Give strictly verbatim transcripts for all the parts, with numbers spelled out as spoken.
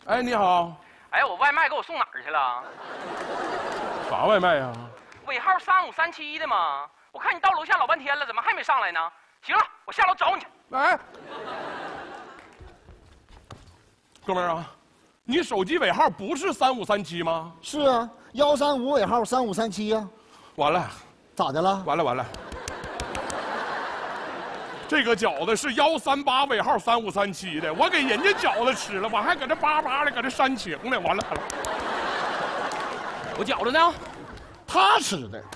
哎，你好。 哎，我外卖给我送哪儿去了？ 啥外卖呀？ 尾号三五三七的嘛。我看你到楼下老半天了，怎么还没上来呢？行了，我下楼找你去。 哎，哥们儿啊，你手机尾号不是三五三七吗？ 是啊，幺三五尾号三五三七呀。 完了， 咋的了？ 完了完了。这个饺子是幺三八尾号三五三七的，我给人家饺子吃了，我还搁这叭叭的搁这煽情呢，完了完了。 我饺子呢？ 他吃的。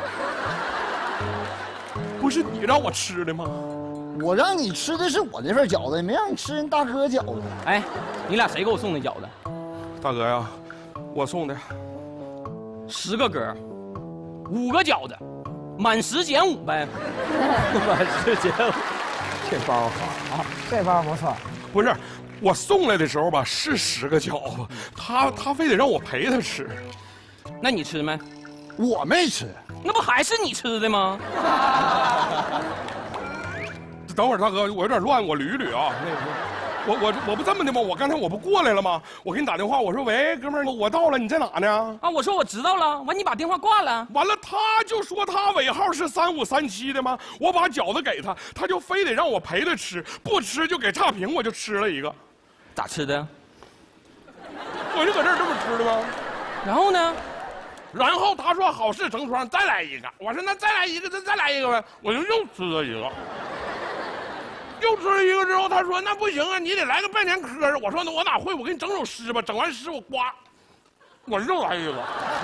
不是你让我吃的吗？ 我让你吃的是我那份饺子，没让你吃人大哥饺子。 哎，你俩谁给我送的饺子？ 大哥呀，我送的。 十个格，五个饺子，满十减五呗。 满十减五，这包好啊，这包不错。 不是，我送来的时候吧是十个饺子，他他非得让我陪他吃。 那你吃没？ 我没吃。 那不还是你吃的吗？ 等会儿大哥，我有点乱，我捋一捋啊。那个，我我我不这么的吗？我刚才我不过来了吗？我给你打电话，我说喂，哥们儿，我到了，你在哪呢？ 啊，我说我知道了。完，你把电话挂了。 完了，他就说他尾号是三五三七的吗？我把饺子给他，他就非得让我陪他吃，不吃就给差评，我就吃了一个。 咋吃的？ 我就搁这儿这么吃的吗？ 然后呢？ 然后他说好事成双，再来一个。我说那再来一个，再再来一个呗。我就又吃了一个。又吃了一个之后，他说那不行啊，你得来个拜年磕碜。我说那我哪会，我给你整首诗吧。整完诗我呱，我又来一个。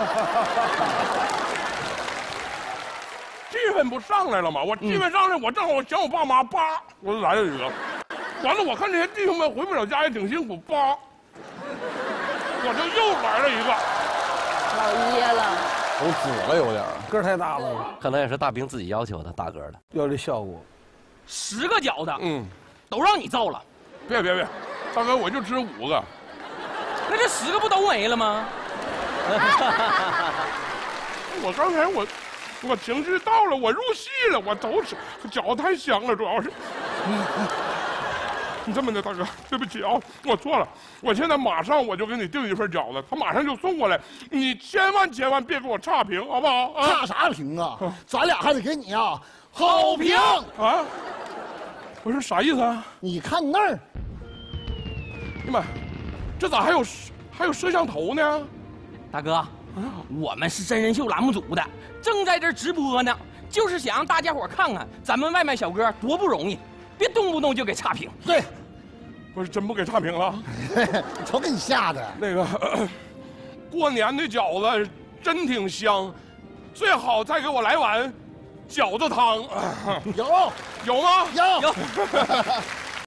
气氛不上来了吗？我气氛上来，我正好想我爸妈，叭，我就来了一个。完了，我看这些弟兄们回不了家也挺辛苦，叭，我就又来了一个。 老噎了， 都紫了有点，个儿太大了， 可能也是大兵自己要求的，大个的， 要这效果。 十个饺子， 嗯， 都让你造了。 别别别，大哥，我就吃五个。 那这十个不都没了吗？ 我刚才我我情绪到了，我入戏了，我都吃，饺子太香了，主要是。你这么的，大哥，对不起啊，我错了，我现在马上我就给你订一份饺子，他马上就送过来，你千万千万别给我差评，好不好？啊、 差啥评啊？咱俩还得给你啊好评啊！我说啥意思啊？ 你看那儿， 哎呀妈，这咋还有还有摄像头呢？ 大哥，我们是真人秀栏目组的，正在这直播呢，就是想让大家伙看看咱们外卖小哥多不容易。别动不动就给差评。 对， 我是真不给差评了。 瞅给你吓的。 那个呃过年的饺子真挺香，最好再给我来碗饺子汤。 有有吗？ 有。